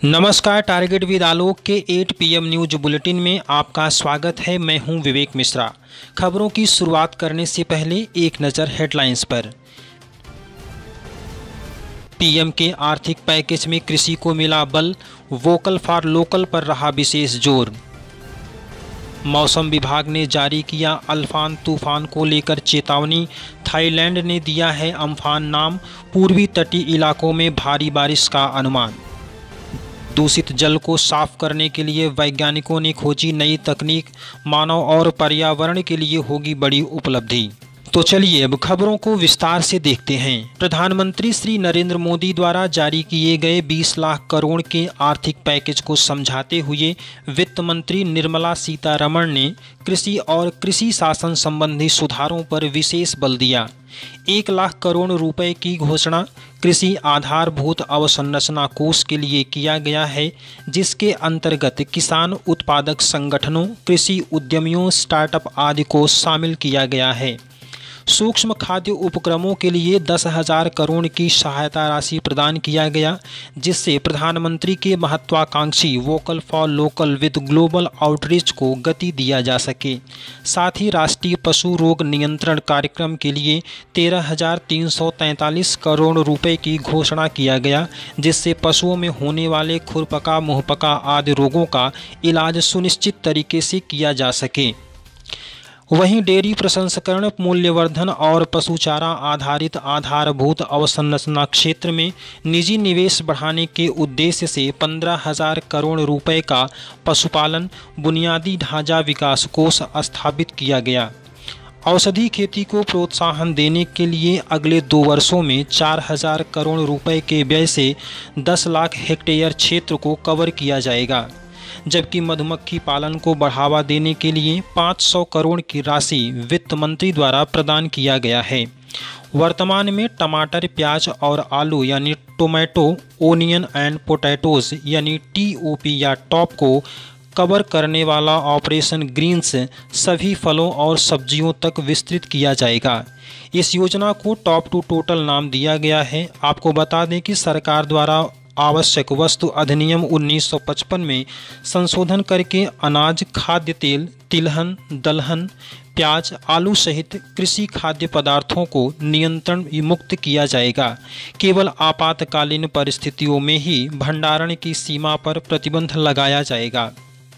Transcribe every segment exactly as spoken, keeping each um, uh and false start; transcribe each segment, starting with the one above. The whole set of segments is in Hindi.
नमस्कार, टारगेट विद आलोक के आठ पी एम न्यूज बुलेटिन में आपका स्वागत है। मैं हूं विवेक मिश्रा। खबरों की शुरुआत करने से पहले एक नज़र हेडलाइंस पर। पीएम के आर्थिक पैकेज में कृषि को मिला बल, वोकल फॉर लोकल पर रहा विशेष जोर। मौसम विभाग ने जारी किया अल्फान तूफान को लेकर चेतावनी। थाईलैंड ने दिया है अम्फान नाम। पूर्वी तटीय इलाकों में भारी बारिश का अनुमान। दूषित जल को साफ करने के लिए वैज्ञानिकों ने खोजी नई तकनीक। मानव और पर्यावरण के लिए होगी बड़ी उपलब्धि। तो चलिए अब खबरों को विस्तार से देखते हैं। प्रधानमंत्री श्री नरेंद्र मोदी द्वारा जारी किए गए बीस लाख करोड़ के आर्थिक पैकेज को समझाते हुए वित्त मंत्री निर्मला सीतारमण ने कृषि और कृषि शासन संबंधी सुधारों पर विशेष बल दिया। एक लाख करोड़ रुपए की घोषणा कृषि आधारभूत अवसंरचना कोष के लिए किया गया है, जिसके अंतर्गत किसान उत्पादक संगठनों, कृषि उद्यमियों, स्टार्टअप आदि को शामिल किया गया है। सूक्ष्म खाद्य उपक्रमों के लिए दस हजार करोड़ की सहायता राशि प्रदान किया गया, जिससे प्रधानमंत्री के महत्वाकांक्षी vocal for local with global outreach को गति दिया जा सके। साथ ही राष्ट्रीय पशु रोग नियंत्रण कार्यक्रम के लिए तेरह हजार तीन सौ तैंतालीस करोड़ रुपए की घोषणा किया गया, जिससे पशुओं में होने वाले खुरपका, मुंहपका आदि रोगों का इलाज सुनिश्चित तरीके से किया जा सके। वहीं डेयरी प्रसंस्करण, मूल्यवर्धन और पशुचारा आधारित आधारभूत अवसंरचना क्षेत्र में निजी निवेश बढ़ाने के उद्देश्य से पंद्रह हजार करोड़ रुपए का पशुपालन बुनियादी ढांचा विकास कोष स्थापित किया गया। औषधि खेती को प्रोत्साहन देने के लिए अगले दो वर्षों में चार हजार करोड़ रुपए के व्यय से दस लाख हेक्टेयर क्षेत्र को कवर किया जाएगा, जबकि मधुमक्खी पालन को बढ़ावा देने के लिए पाँच सौ करोड़ की राशि वित्त मंत्री द्वारा प्रदान किया गया है। वर्तमान में टमाटर, प्याज और आलू यानी टोमेटो, ओनियन एंड पोटैटोज यानी टी ओ पी या टॉप को कवर करने वाला ऑपरेशन ग्रीन्स सभी फलों और सब्जियों तक विस्तृत किया जाएगा। इस योजना को टॉप टू टोटल नाम दिया गया है। आपको बता दें कि सरकार द्वारा आवश्यक वस्तु अधिनियम उन्नीस सौ पचपन में संशोधन करके अनाज, खाद्य तेल, तिलहन, दलहन, प्याज, आलू सहित कृषि खाद्य पदार्थों को नियंत्रण मुक्त किया जाएगा। केवल आपातकालीन परिस्थितियों में ही भंडारण की सीमा पर प्रतिबंध लगाया जाएगा।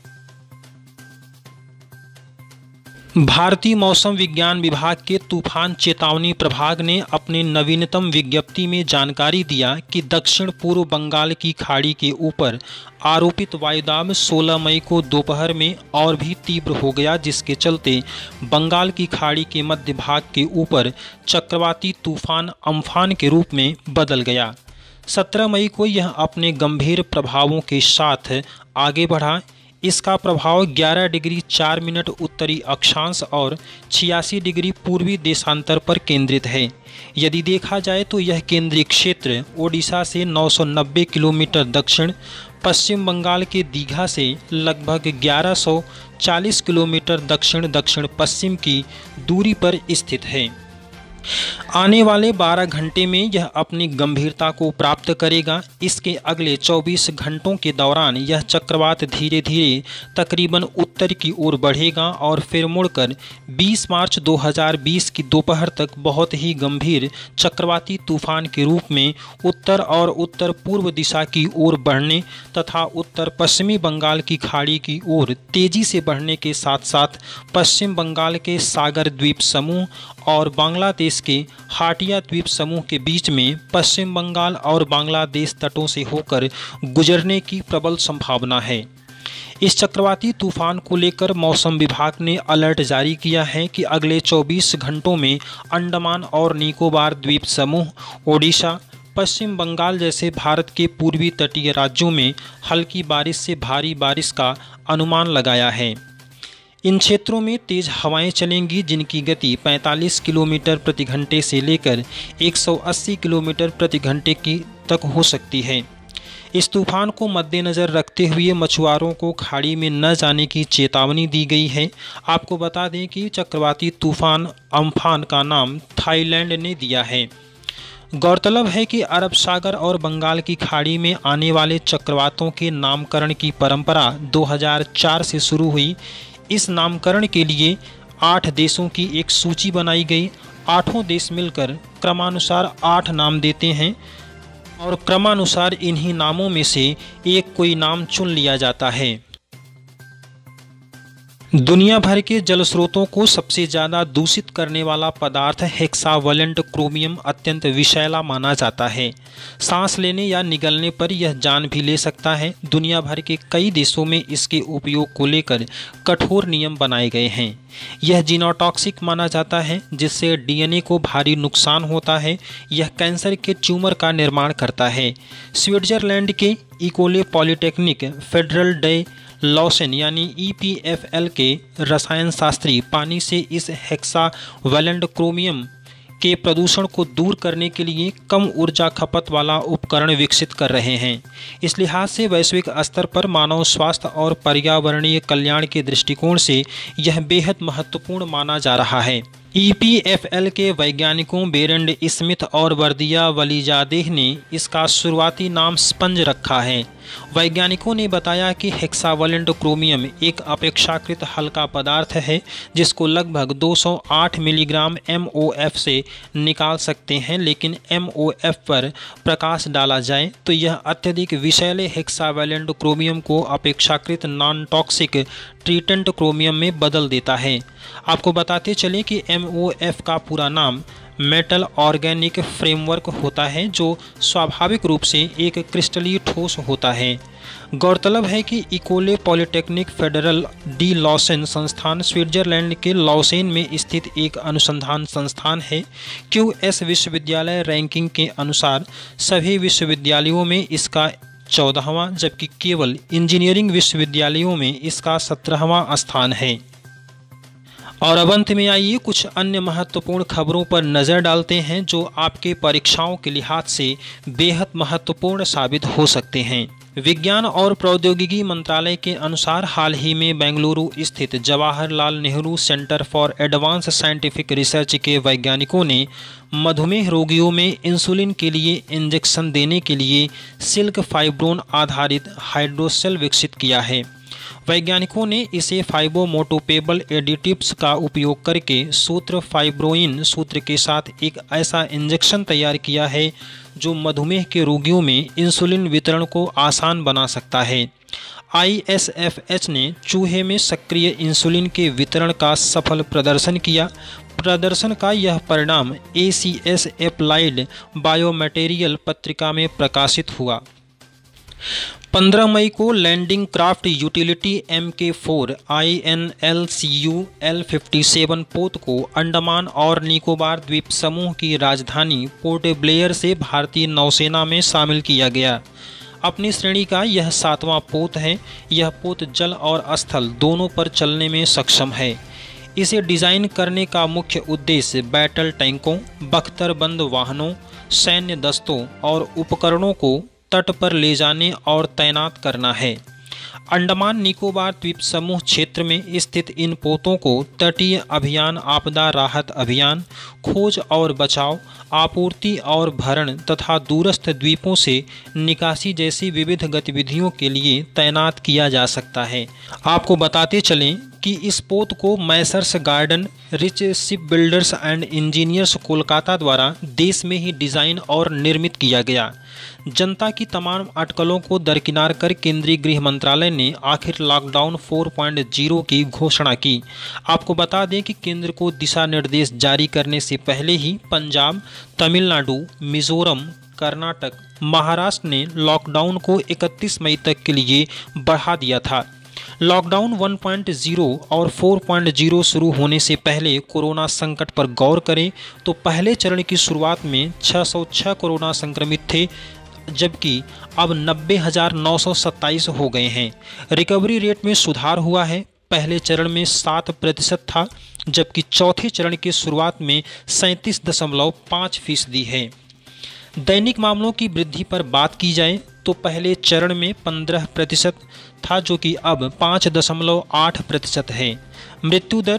भारतीय मौसम विज्ञान विभाग के तूफान चेतावनी प्रभाग ने अपने नवीनतम विज्ञप्ति में जानकारी दिया कि दक्षिण पूर्व बंगाल की खाड़ी के ऊपर आरोपित वायुदाब सोलह मई को दोपहर में और भी तीव्र हो गया, जिसके चलते बंगाल की खाड़ी के मध्य भाग के ऊपर चक्रवाती तूफान अम्फान के रूप में बदल गया। सत्रह मई को यह अपने गंभीर प्रभावों के साथ आगे बढ़ा। इसका प्रभाव ग्यारह डिग्री चार मिनट उत्तरी अक्षांश और छियासी डिग्री पूर्वी देशांतर पर केंद्रित है। यदि देखा जाए तो यह केंद्रीय क्षेत्र ओडिशा से नौ सौ नब्बे किलोमीटर दक्षिण, पश्चिम बंगाल के दीघा से लगभग ग्यारह सौ चालीस किलोमीटर दक्षिण दक्षिण पश्चिम की दूरी पर स्थित है। आने वाले बारह घंटे में यह अपनी गंभीरता को प्राप्त करेगा। इसके अगले चौबीस घंटों के दौरान यह चक्रवात धीरे धीरे तकरीबन उत्तर की ओर बढ़ेगा और फिर मुड़कर बीस मार्च दो हज़ार बीस की दोपहर तक बहुत ही गंभीर चक्रवाती तूफान के रूप में उत्तर और उत्तर पूर्व दिशा की ओर बढ़ने तथा उत्तर पश्चिमी बंगाल की खाड़ी की ओर तेजी से बढ़ने के साथ साथ पश्चिम बंगाल के सागर द्वीप समूह और बांग्लादेश के हाटिया द्वीप समूह के बीच में पश्चिम बंगाल और बांग्लादेश तटों से होकर गुजरने की प्रबल संभावना है। इस चक्रवाती तूफान को लेकर मौसम विभाग ने अलर्ट जारी किया है कि अगले चौबीस घंटों में अंडमान और निकोबार द्वीप समूह, ओडिशा, पश्चिम बंगाल जैसे भारत के पूर्वी तटीय राज्यों में हल्की बारिश से भारी बारिश का अनुमान लगाया है। इन क्षेत्रों में तेज हवाएं चलेंगी, जिनकी गति पैंतालीस किलोमीटर प्रति घंटे से लेकर एक सौ अस्सी किलोमीटर प्रति घंटे की तक हो सकती है। इस तूफान को मद्देनज़र रखते हुए मछुआरों को खाड़ी में न जाने की चेतावनी दी गई है। आपको बता दें कि चक्रवाती तूफान अम्फान का नाम थाईलैंड ने दिया है। गौरतलब है कि अरब सागर और बंगाल की खाड़ी में आने वाले चक्रवातों के नामकरण की परंपरा दो हज़ार चार से शुरू हुई। इस नामकरण के लिए आठ देशों की एक सूची बनाई गई। आठों देश मिलकर क्रमानुसार आठ नाम देते हैं और क्रमानुसार इन्हीं नामों में से एक कोई नाम चुन लिया जाता है। दुनिया भर के जल स्रोतों को सबसे ज़्यादा दूषित करने वाला पदार्थ हेक्सावलेंट क्रोमियम अत्यंत विषैला माना जाता है। सांस लेने या निगलने पर यह जान भी ले सकता है। दुनिया भर के कई देशों में इसके उपयोग को लेकर कठोर नियम बनाए गए हैं। यह जीनोटॉक्सिक माना जाता है, जिससे डीएनए को भारी नुकसान होता है। यह कैंसर के ट्यूमर का निर्माण करता है। स्विट्जरलैंड के Ecole Polytechnique Federale de Lausanne यानी ई पी एफ एल के रसायन शास्त्री पानी से इस हेक्सावलेंट क्रोमियम के प्रदूषण को दूर करने के लिए कम ऊर्जा खपत वाला उपकरण विकसित कर रहे हैं। इस लिहाज से वैश्विक स्तर पर मानव स्वास्थ्य और पर्यावरणीय कल्याण के दृष्टिकोण से यह बेहद महत्वपूर्ण माना जा रहा है। ई पी एफ एल के वैज्ञानिकों बेरेंड स्मिथ और वर्दिया वलीजादेह ने इसका शुरुआती नाम स्पंज रखा है। वैज्ञानिकों ने बताया कि हेक्सावलेंट क्रोमियम एक अपेक्षाकृत हल्का पदार्थ है, जिसको लगभग दो सौ आठ मिलीग्राम एम ओ एफ से निकाल सकते हैं, लेकिन एम ओ एफ पर प्रकाश डाला जाए तो यह अत्यधिक विषैले हेक्सावलेंट क्रोमियम को अपेक्षाकृत नॉन टॉक्सिक ट्रीटेंट क्रोमियम में बदल देता है। आपको बताते चले कि एम ओ एफ का पूरा नाम मेटल ऑर्गेनिक फ्रेमवर्क होता है, जो स्वाभाविक रूप से एक क्रिस्टलीय ठोस होता है। गौरतलब है कि Ecole Polytechnique Federale de Lausanne संस्थान स्विट्जरलैंड के लॉसेन में स्थित एक अनुसंधान संस्थान है। क्यू एस विश्वविद्यालय रैंकिंग के अनुसार सभी विश्वविद्यालयों में इसका चौदहवां, जबकि केवल इंजीनियरिंग विश्वविद्यालयों में इसका सत्रहवां स्थान है। और अब अंत में आइए कुछ अन्य महत्वपूर्ण खबरों पर नज़र डालते हैं, जो आपके परीक्षाओं के लिहाज से बेहद महत्वपूर्ण साबित हो सकते हैं। विज्ञान और प्रौद्योगिकी मंत्रालय के अनुसार हाल ही में बेंगलुरु स्थित Jawaharlal Nehru centre for advanced scientific research के वैज्ञानिकों ने मधुमेह रोगियों में इंसुलिन के लिए इंजेक्शन देने के लिए सिल्क फाइब्रोन आधारित हाइड्रोसेल विकसित किया है। वैज्ञानिकों ने इसे फाइब्रोमोटोपेबल एडिटिव्स का उपयोग करके सूत्र फाइब्रोइन सूत्र के साथ एक ऐसा इंजेक्शन तैयार किया है जो मधुमेह के रोगियों में इंसुलिन वितरण को आसान बना सकता है। आई एस एफ एच ने चूहे में सक्रिय इंसुलिन के वितरण का सफल प्रदर्शन किया। प्रदर्शन का यह परिणाम A C S applied biomaterial पत्रिका में प्रकाशित हुआ। पंद्रह मई को landing craft utility M K four I N L C U L fifty seven पोत को अंडमान और निकोबार द्वीप समूह की राजधानी पोर्ट ब्लेयर से भारतीय नौसेना में शामिल किया गया। अपनी श्रेणी का यह सातवां पोत है। यह पोत जल और स्थल दोनों पर चलने में सक्षम है। इसे डिज़ाइन करने का मुख्य उद्देश्य बैटल टैंकों, बख्तरबंद वाहनों, सैन्य दस्तों और उपकरणों को तट पर ले जाने और तैनात करना है। अंडमान निकोबार द्वीप समूह क्षेत्र में स्थित इन पोतों को तटीय अभियान, आपदा राहत अभियान, खोज और बचाव, आपूर्ति और भरण तथा दूरस्थ द्वीपों से निकासी जैसी विविध गतिविधियों के लिए तैनात किया जा सकता है। आपको बताते चलें कि इस पोत को messrs garden reach ship builders and engineers Kolkata द्वारा देश में ही डिज़ाइन और निर्मित किया गया। जनता की तमाम अटकलों को दरकिनार कर केंद्रीय गृह मंत्रालय ने आखिर लॉकडाउन फोर पॉइंट ज़ीरो की घोषणा की। आपको बता दें कि केंद्र को दिशा निर्देश जारी करने से पहले ही पंजाब, तमिलनाडु, मिजोरम, कर्नाटक, महाराष्ट्र ने लॉकडाउन को इकतीस मई तक के लिए बढ़ा दिया था। लॉकडाउन वन पॉइंट ज़ीरो और फोर पॉइंट ज़ीरो शुरू होने से पहले कोरोना संकट पर गौर करें तो पहले चरण की शुरुआत में छह सौ छह कोरोना संक्रमित थे, जबकि अब नब्बे हज़ार नौ सौ सत्ताईस हो गए हैं। रिकवरी रेट में सुधार हुआ है। पहले चरण में सात प्रतिशत था, जबकि चौथे चरण की शुरुआत में सैंतीस दशमलव पाँच फीसदी है। दैनिक मामलों की वृद्धि पर बात की जाए तो पहले चरण में पंद्रह प्रतिशत था, जो कि अब पाँच दशमलव आठ प्रतिशत है। मृत्यु दर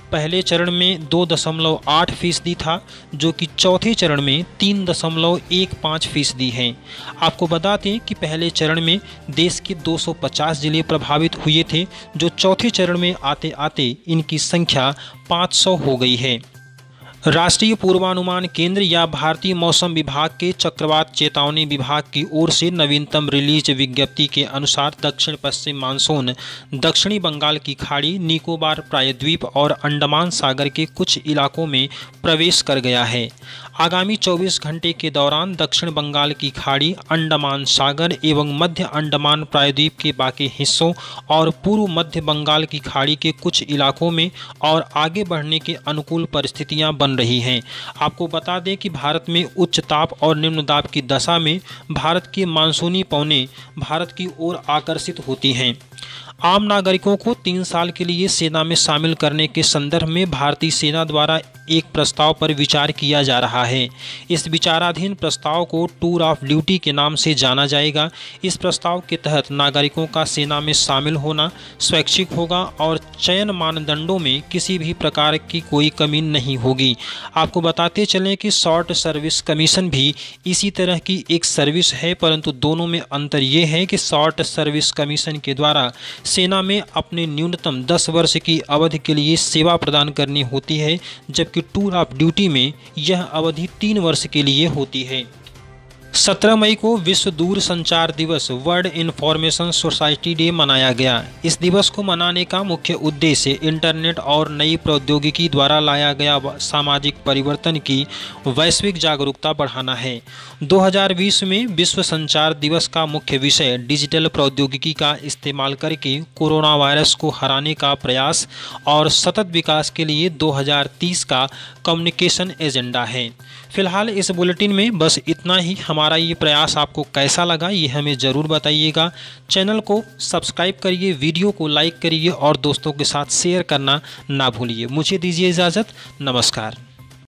पहले चरण में दो दशमलव आठ फीसदी था, जो कि चौथे चरण में तीन दशमलव एक पाँच फीसदी है। आपको बता दें कि पहले चरण में देश के दो सौ पचास जिले प्रभावित हुए थे, जो चौथे चरण में आते आते इनकी संख्या पाँच सौ हो गई है। राष्ट्रीय पूर्वानुमान केंद्र या भारतीय मौसम विभाग के चक्रवात चेतावनी विभाग की ओर से नवीनतम रिलीज विज्ञप्ति के अनुसार दक्षिण पश्चिम मानसून दक्षिणी बंगाल की खाड़ी, निकोबार प्रायद्वीप और अंडमान सागर के कुछ इलाकों में प्रवेश कर गया है। आगामी चौबीस घंटे के दौरान दक्षिण बंगाल की खाड़ी, अंडमान सागर एवं मध्य अंडमान प्रायद्वीप के बाकी हिस्सों और पूर्व मध्य बंगाल की खाड़ी के कुछ इलाकों में और आगे बढ़ने के अनुकूल परिस्थितियां बन रही हैं। आपको बता दें कि भारत में उच्च ताप और निम्न दाब की दशा में भारत के मानसूनी पवनें भारत की ओर आकर्षित होती हैं। आम नागरिकों को तीन साल के लिए सेना में शामिल करने के संदर्भ में भारतीय सेना द्वारा एक प्रस्ताव पर विचार किया जा रहा है। इस विचाराधीन प्रस्ताव को टूर ऑफ ड्यूटी के नाम से जाना जाएगा। इस प्रस्ताव के तहत नागरिकों का सेना में शामिल होना स्वैच्छिक होगा और चयन मानदंडों में किसी भी प्रकार की कोई कमी नहीं होगी। आपको बताते चलें कि शॉर्ट सर्विस कमीशन भी इसी तरह की एक सर्विस है, परंतु दोनों में अंतर ये है कि शॉर्ट सर्विस कमीशन के द्वारा सेना में अपने न्यूनतम दस वर्ष की अवधि के लिए सेवा प्रदान करनी होती है, जबकि टूर ऑफ ड्यूटी में यह अवधि तीन वर्ष के लिए होती है। सत्रह मई को विश्व दूर संचार दिवस वर्ल्ड इन्फॉर्मेशन सोसाइटी डे मनाया गया। इस दिवस को मनाने का मुख्य उद्देश्य इंटरनेट और नई प्रौद्योगिकी द्वारा लाया गया सामाजिक परिवर्तन की वैश्विक जागरूकता बढ़ाना है। दो हज़ार बीस में विश्व संचार दिवस का मुख्य विषय डिजिटल प्रौद्योगिकी का इस्तेमाल करके कोरोना वायरस को हराने का प्रयास और सतत विकास के लिए दो हज़ार तीस का कम्युनिकेशन एजेंडा है। फिलहाल इस बुलेटिन में बस इतना ही। हमारा ये प्रयास आपको कैसा लगा ये हमें ज़रूर बताइएगा। चैनल को सब्सक्राइब करिए, वीडियो को लाइक करिए और दोस्तों के साथ शेयर करना ना भूलिए। मुझे दीजिए इजाज़त। नमस्कार।